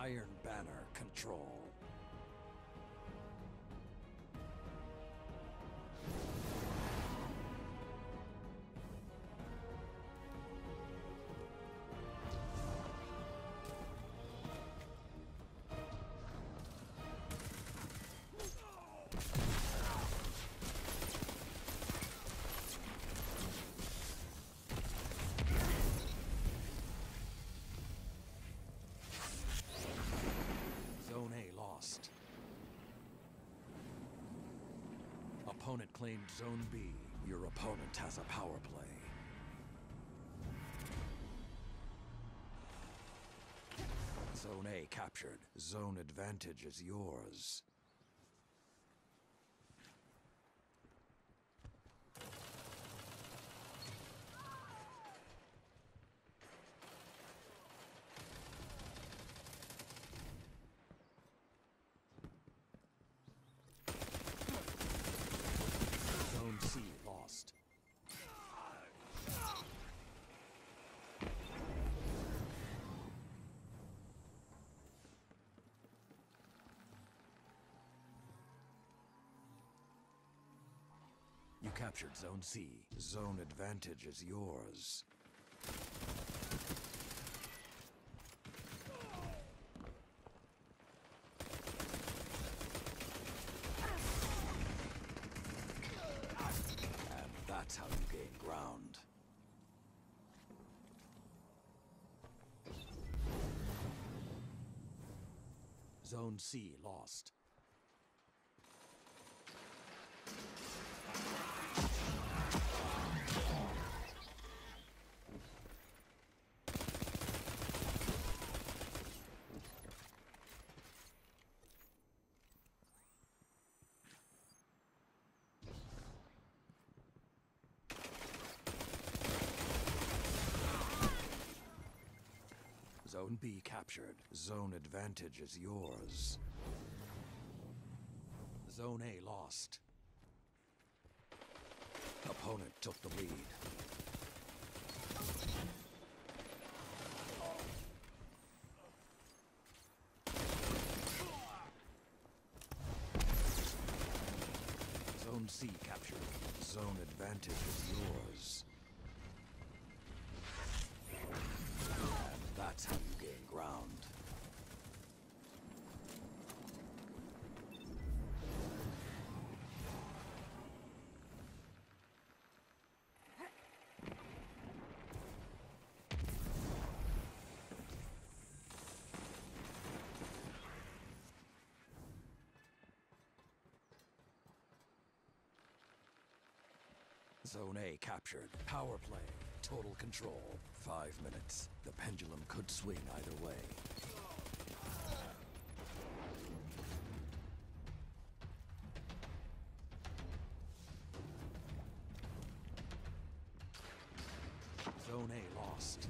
Iron Banner control. Zone A lost. Opponent claimed Zone B. Your opponent has a power play. Zone A captured. Zone advantage is yours. Zone C lost. You captured Zone C. Zone advantage is yours. And that's how you gain ground. Zone C lost. Zone B captured. Zone advantage is yours. Zone A lost. Opponent took the lead. Zone C captured. Zone advantage is yours. And that's how you gain ground. Zone A captured. Power play. Total control. 5 minutes. The pendulum could swing either way. Zone A lost.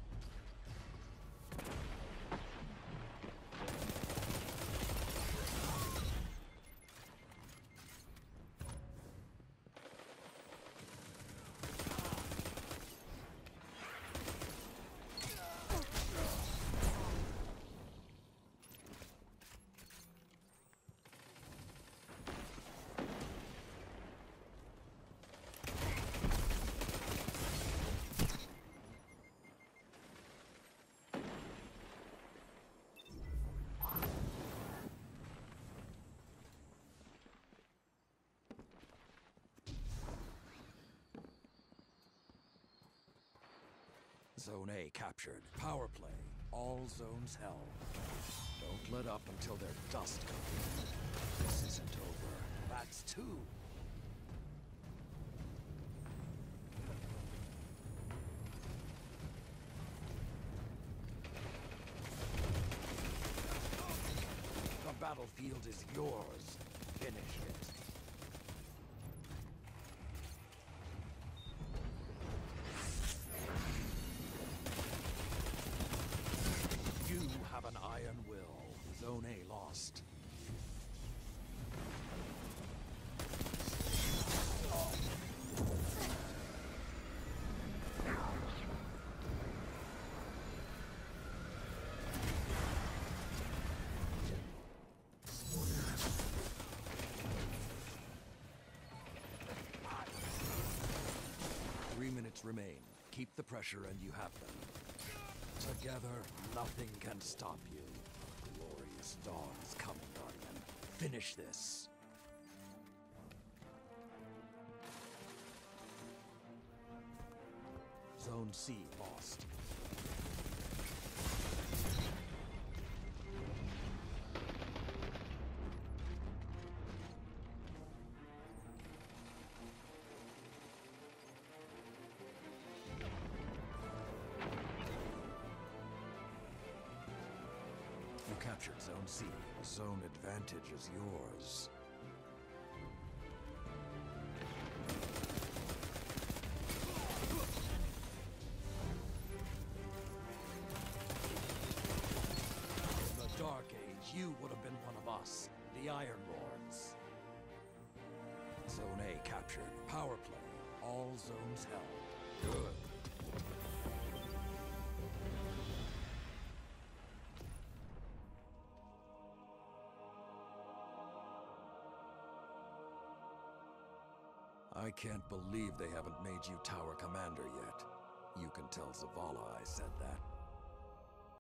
Zone A captured. Power play. All zones held. Don't let up until they're dust covered. This isn't over. That's 2. The battlefield is yours. Finish it. You have an iron will. Zone A lost. pressure and you have them. Together, nothing can stop you. Glorious dawn is coming, Guardian. Finish this. Zone C lost. You captured Zone C. Zone advantage is yours. In the Dark Age, you would have been one of us, the Iron Lords. Zone A captured. Power play. All zones held. Good. I can't believe they haven't made you Tower Commander yet. You can tell Zavala I said that.